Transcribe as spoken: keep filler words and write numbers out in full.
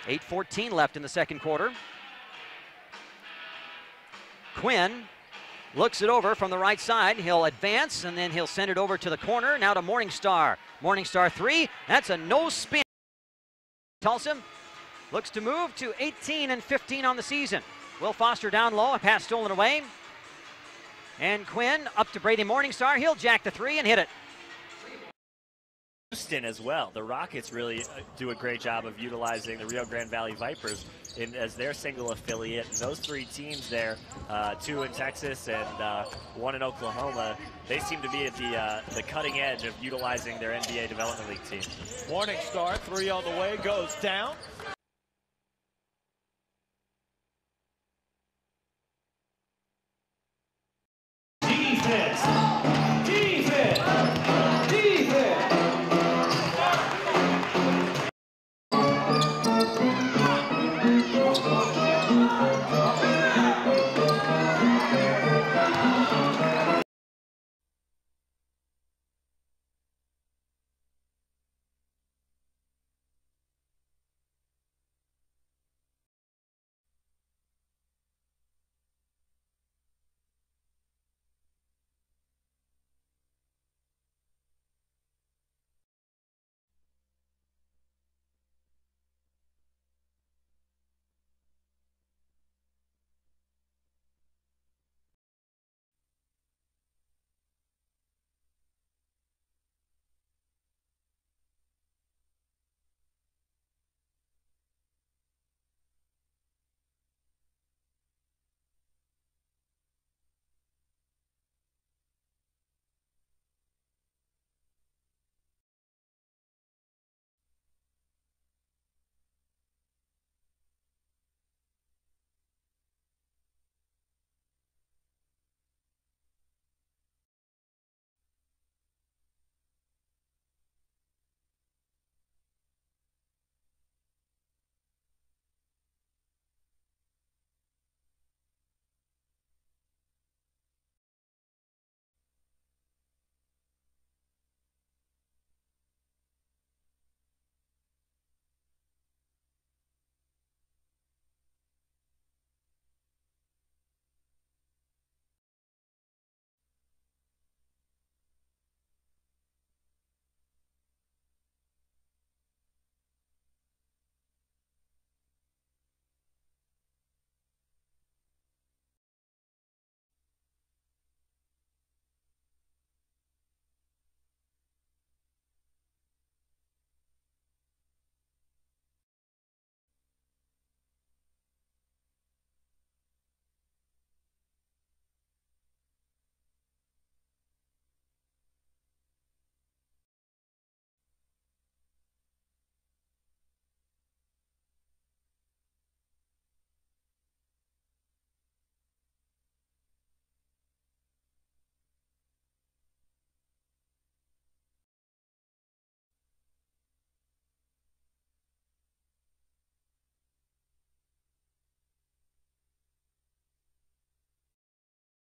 eight fourteen left in the second quarter. Quinn looks it over from the right side. He'll advance, and then he'll send it over to the corner. Now to Morningstar. Morningstar three. That's a no spin. Tulsa looks to move to eighteen and fifteen on the season. Will Foster down low. A pass stolen away. And Quinn up to Brady Morningstar. He'll jack the three and hit it. Houston as well. The Rockets really do a great job of utilizing the Rio Grande Valley Vipers in, as their single affiliate. And those three teams there, uh, two in Texas and uh, one in Oklahoma, they seem to be at the uh, the cutting edge of utilizing their N B A Development League team. Morningstar, three on the way, goes down. Defense.